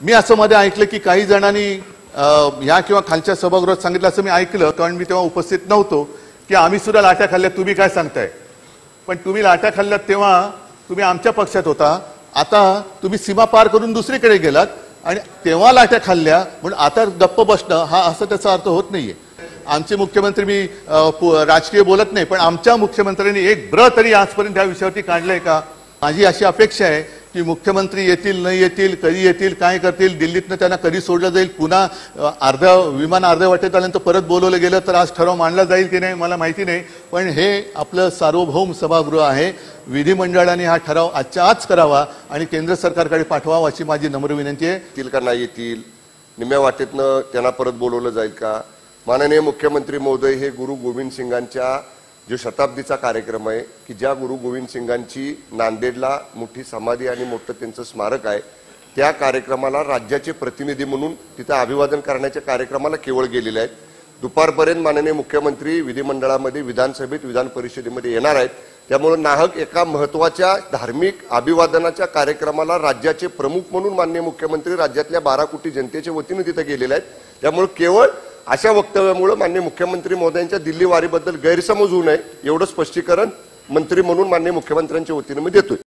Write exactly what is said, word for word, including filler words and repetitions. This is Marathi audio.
मी असं मध्ये ऐकलं की काही जणांनी ह्या किंवा खालच्या सभागृहात सांगितलं असं मी ऐकलं, कारण मी तेव्हा उपस्थित नव्हतो, की आम्ही सुद्धा लाट्या खाल्ल्या, तुम्ही काय सांगताय. पण तुम्ही लाट्या खाल्ल्यात तेव्हा तुम्ही आमच्या पक्षात होता, आता तुम्ही सीमा पार करून दुसरीकडे गेलात आणि तेव्हा लाट्या खाल्ल्या म्हणून आता गप्प बसणं हा असा त्याचा अर्थ होत नाहीये. आमचे मुख्यमंत्री, मी राजकीय बोलत नाही, पण आमच्या मुख्यमंत्र्यांनी एक ब्र तरी आजपर्यंत या विषयावरती काढलंय का. माझी अशी अपेक्षा आहे की मुख्यमंत्री येतील नाही येतील, कधी येतील, काय करतील, दिल्लीतनं त्यांना कधी सोडलं जाईल, पुन्हा अर्ध्या विमान अर्ध्या वाटेत आल्यानंतर परत बोलवलं गेलं तर आज ठराव मांडला जाईल की नाही मला माहिती नाही. पण हे आपलं सार्वभौम सभागृह आहे, विधिमंडळाने हा ठराव आजच्या आज करावा आणि केंद्र सरकारकडे पाठवावा अशी माझी नम्र विनंती आहे. येतील का नाही येतील, निम्या वाटेतनं त्यांना परत बोलवलं जाईल का. माननीय मुख्यमंत्री महोदय, हे गुरु गोविंद सिंगांच्या जो शताब्दीचा कार्यक्रम आहे की ज्या गुरु गोविंद सिंगांची नांदेडला मोठी समाधी आणि मोठं त्यांचं स्मारक आहे, त्या कार्यक्रमाला राज्याचे प्रतिनिधी म्हणून तिथं अभिवादन करण्याच्या कार्यक्रमाला केवळ गेलेले आहेत. दुपारपर्यंत माननीय मुख्यमंत्री विधिमंडळामध्ये, विधानसभेत, विधान परिषदेमध्ये येणार आहेत. त्यामुळे नाहक एका महत्वाच्या धार्मिक अभिवादनाच्या कार्यक्रमाला राज्याचे प्रमुख म्हणून माननीय मुख्यमंत्री राज्यातल्या बारा कोटी जनतेच्या वतीने तिथे गेलेले आहेत. त्यामुळे केवळ अशा वक्तव्यामुळे माननीय मुख्यमंत्री महोदयांच्या दिल्ली वारीबद्दल गैरसमज होऊ नये एवढं स्पष्टीकरण मंत्री म्हणून माननीय मुख्यमंत्र्यांच्या वतीने मी देतोय.